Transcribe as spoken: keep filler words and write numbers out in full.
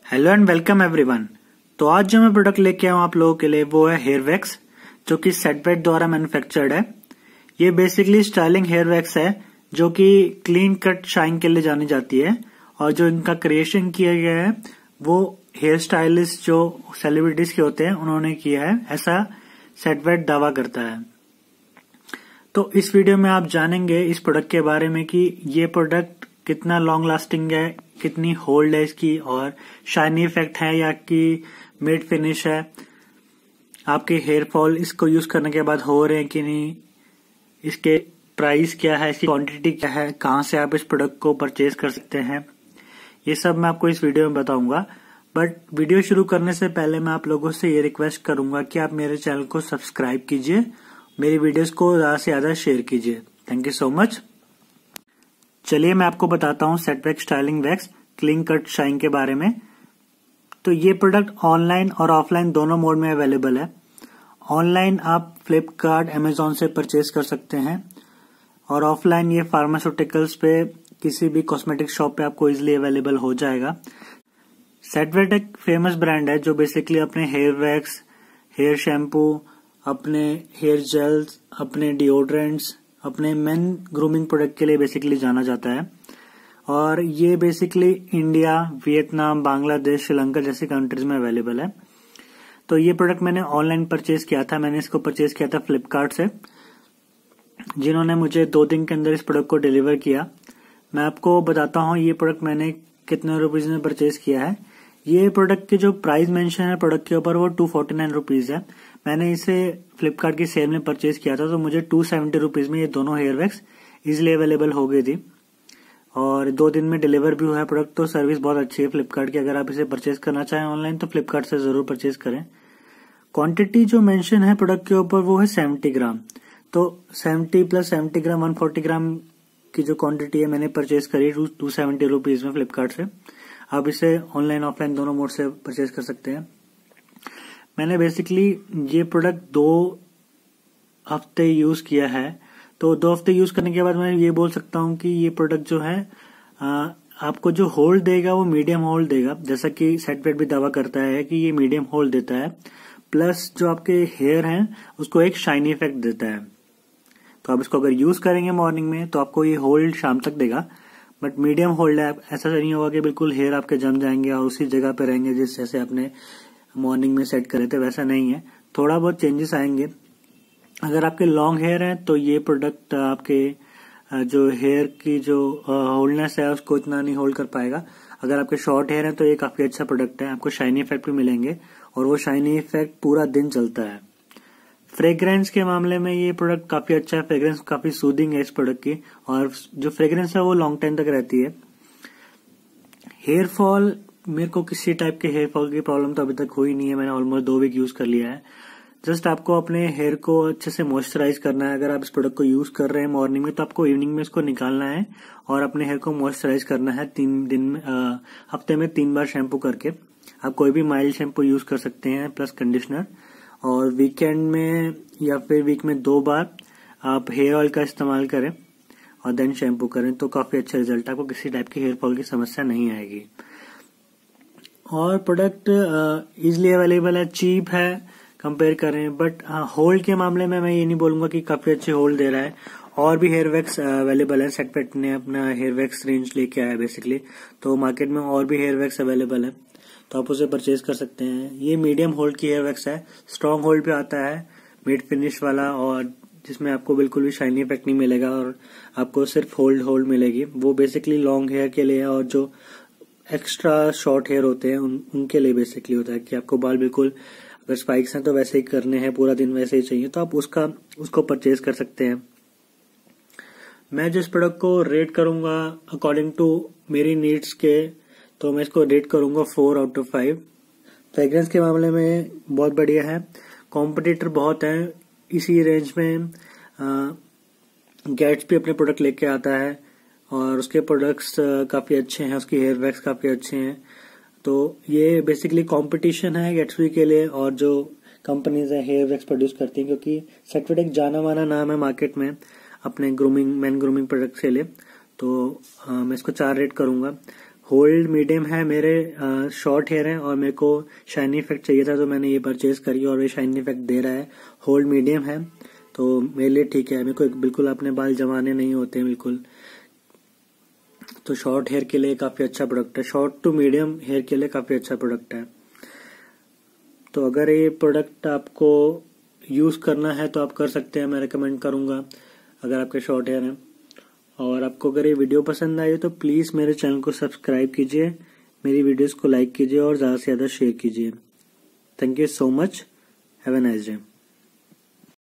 Hello and welcome everyone. तो आज जो मैं प्रोडक्ट लेके आऊँ आप लोगों के लिए वो है हेयर वैक्स, जो कि सेटवेट द्वारा मैन्युफैक्चर्ड है। ये बेसिकली स्टाइलिंग हेयर वैक्स है जो कि क्लीन कट शाइन के लिए जानी जाती है, और जो इनका क्रिएशन किया गया है वो हेयर स्टाइलिस्ट जो सेलिब्रिटीज के होते हैं उन्होंने किया है, ऐसा सेटवेट दावा करता है। तो इस वीडियो में आप जानेंगे इस प्रोडक्ट के बारे में कि ये प्रोडक्ट कितना लॉन्ग लास्टिंग है, कितनी होल्ड है इसकी, और शाइनी इफेक्ट है या कि मेट फिनिश है, आपके हेयर फॉल इसको यूज करने के बाद हो रहे हैं कि नहीं, इसके प्राइस क्या है, इसकी क्वांटिटी क्या है, कहां से आप इस प्रोडक्ट को परचेज कर सकते हैं, ये सब मैं आपको इस वीडियो में बताऊंगा। बट वीडियो शुरू करने से पहले मैं आप लोगों से ये रिक्वेस्ट करूंगा कि आप मेरे चैनल को सब्सक्राइब कीजिए, मेरी वीडियोस को ज्यादा से ज्यादा शेयर कीजिए। Thank you so much. चलिए मैं आपको बताता हूँ Set Wet styling wax clean cut shine के बारे में। तो ये प्रोडक्ट ऑनलाइन और ऑफलाइन दोनों मोड में अवेलेबल है। ऑनलाइन आप फ्लिपकार्ट, अमेजोन से परचेज कर सकते हैं, और ऑफलाइन ये फार्मास्यूटिकल्स पे किसी भी कॉस्मेटिक शॉप पे आपको इजिली अवेलेबल हो जाएगा। सेटवेट एक फेमस ब्रांड है जो बेसिकली अपने हेयर वैक्स, हेयर शैम्पू, अपने हेयर जेल्स, अपने डिओड्रेंट्स, अपने मेन ग्रूमिंग प्रोडक्ट के लिए बेसिकली जाना जाता है। और ये basically India, Vietnam, Bangladesh, Sri Lanka जैसी कंट्रीज में अवेलेबल है। तो ये प्रोडक्ट मैंने ऑनलाइन परचेज किया था। मैंने इसको परचेज किया था फ्लिपकार्ट से, जिन्होंने मुझे दो दिन के अंदर इस प्रोडक्ट को डिलीवर किया। मैं आपको बताता हूँ ये प्रोडक्ट मैंने कितने रुपीज में परचेज किया है। ये प्रोडक्ट की जो प्राइस मेंशन है प्रोडक्ट के ऊपर वो टू फोर्टी नाइन रुपीज है। मैंने इसे फ्लिपकार्ट की सेल में परचेज किया था, तो मुझे टू सेवेंटी रुपीज में ये दोनों हेयर वैक्स इजिली अवेलेबल हो गई थी, और दो दिन में डिलीवर भी हुआ है प्रोडक्ट। तो सर्विस बहुत अच्छी है फ्लिपकार्ट की। अगर आप इसे परचेज करना चाहें ऑनलाइन तो फ्लिपकार्ट से जरूर परचेज करें। क्वांटिटी जो मेंशन है प्रोडक्ट के ऊपर वो है सेवेंटी ग्राम। तो seventy plus seventy gram one forty gram की जो क्वांटिटी है मैंने परचेज करी टू सेवेंटी रुपीज में फ्लिपकार्ट से। आप इसे ऑनलाइन ऑफलाइन दोनों मोड से परचेज कर सकते हैं। मैंने बेसिकली ये प्रोडक्ट दो हफ्ते यूज किया है। तो दो हफ्ते यूज करने के बाद मैं ये बोल सकता हूँ कि ये प्रोडक्ट जो है आ, आपको जो होल्ड देगा वो मीडियम होल्ड देगा, जैसा कि सेटवेट भी दावा करता है कि ये मीडियम होल्ड देता है, प्लस जो आपके हेयर हैं उसको एक शाइनी इफेक्ट देता है। तो आप इसको अगर यूज करेंगे मॉर्निंग में तो आपको ये होल्ड शाम तक देगा, बट मीडियम होल्ड है। ऐसा नहीं होगा कि बिल्कुल हेयर आपके जम जाएंगे और उसी जगह पे रहेंगे जिस जैसे आपने मॉर्निंग में सेट करे थे, वैसा नहीं है। थोड़ा बहुत चेंजेस आएंगे। अगर आपके लॉन्ग हेयर है तो ये प्रोडक्ट आपके जो हेयर की जो होल्डनेस है उसको इतना नहीं होल्ड कर पाएगा। अगर आपके शॉर्ट हेयर है तो ये काफी अच्छा प्रोडक्ट है, आपको शाइनी इफेक्ट भी मिलेंगे, और वो शाइनी इफेक्ट पूरा दिन चलता है। फ्रेग्रेंस के मामले में ये प्रोडक्ट काफी अच्छा है। फ्रेग्रेंस काफी सूदिंग है इस प्रोडक्ट की, और जो फ्रेग्रेंस है वो लॉन्ग टाइम तक रहती है। हेयर फॉल, मेरे को किसी टाइप के हेयर फॉल की प्रॉब्लम तो अभी तक हुई नहीं है। मैंने ऑलमोस्ट दो वीक यूज कर लिया है। जस्ट आपको अपने हेयर को अच्छे से मॉइस्चराइज करना है। अगर आप इस प्रोडक्ट को यूज कर रहे हैं मॉर्निंग में तो आपको इवनिंग में इसको निकालना है और अपने हेयर को मॉइस्चराइज करना है तीन दिन में, आ, हफ्ते में तीन बार शैम्पू करके। आप कोई भी माइल्ड शैम्पू यूज कर सकते हैं प्लस कंडीशनर, और वीकेंड में या फिर वीक में दो बार आप हेयर ऑयल का इस्तेमाल करें और देन शैम्पू करें, तो काफी अच्छा रिजल्ट, आपको किसी टाइप की हेयर फॉल की समस्या नहीं आएगी। और प्रोडक्ट इजिली अवेलेबल है, चीप है कंपेयर करें, बट होल्ड के मामले में मैं ये नहीं बोलूंगा कि काफी अच्छे होल्ड दे रहा है। और भी हेयर वैक्स अवेलेबल है। सेटवेट ने अपना हेयर वैक्स रेंज लेके आया बेसिकली, तो मार्केट में और भी हेयर वैक्स अवेलेबल है, तो आप उसे परचेज कर सकते हैं। ये मीडियम होल्ड की हेयर वैक्स है, स्ट्रॉन्ग होल्ड पे आता है, मेट फिनिश वाला, और जिसमें आपको बिल्कुल भी शाइनी इफेक्ट नहीं मिलेगा और आपको सिर्फ होल्ड होल्ड मिलेगी। वो बेसिकली लॉन्ग हेयर के लिए और जो एक्स्ट्रा शॉर्ट हेयर होते हैं उन, उनके लिए बेसिकली होता है कि आपको बाल बिल्कुल, अगर स्पाइक्स हैं तो वैसे ही करने हैं, पूरा दिन वैसे ही चाहिए, तो आप उसका उसको परचेज कर सकते हैं। मैं जिस प्रोडक्ट को रेट करूंगा अकॉर्डिंग टू मेरी नीड्स के, तो मैं इसको रेट करूंगा four out of five. Fragrance के मामले में बहुत बढ़िया है। कॉम्पिटिटर बहुत है इसी रेंज में। गैट्स भी अपने प्रोडक्ट लेके आता है और उसके प्रोडक्ट्स काफी अच्छे हैं, उसकी हेयर वैक्स काफी अच्छे हैं। तो ये बेसिकली कंपटीशन है गैट्सबी के लिए, और जो कंपनीज है हेयर वैक्स प्रोड्यूस करती हैं, क्योंकि सेटवेट एक जाना माना नाम है मार्केट में अपने ग्रूमिंग, मैन ग्रूमिंग प्रोडक्ट के लिए। तो आ, मैं इसको चार रेट करूंगा। होल्ड मीडियम है, मेरे शॉर्ट हेयर है और मेरे को शाइनी इफेक्ट चाहिए था तो मैंने ये परचेज करी और ये शाइनी इफेक्ट दे रहा है। होल्ड मीडियम है तो मेरे लिए ठीक है, मेरे को बिल्कुल अपने बाल जमाने नहीं होते हैं बिल्कुल। तो शॉर्ट हेयर के लिए काफी अच्छा प्रोडक्ट है, शॉर्ट टू मीडियम हेयर के लिए काफी अच्छा प्रोडक्ट है। तो अगर ये प्रोडक्ट आपको यूज करना है तो आप कर सकते हैं, मैं रिकमेंड करूंगा अगर आपके शॉर्ट हेयर हैं। और आपको अगर ये वीडियो पसंद आई तो प्लीज मेरे चैनल को सब्सक्राइब कीजिए, मेरी वीडियोस को लाइक कीजिए और ज्यादा से ज्यादा शेयर कीजिए। Thank you so much, have a nice day.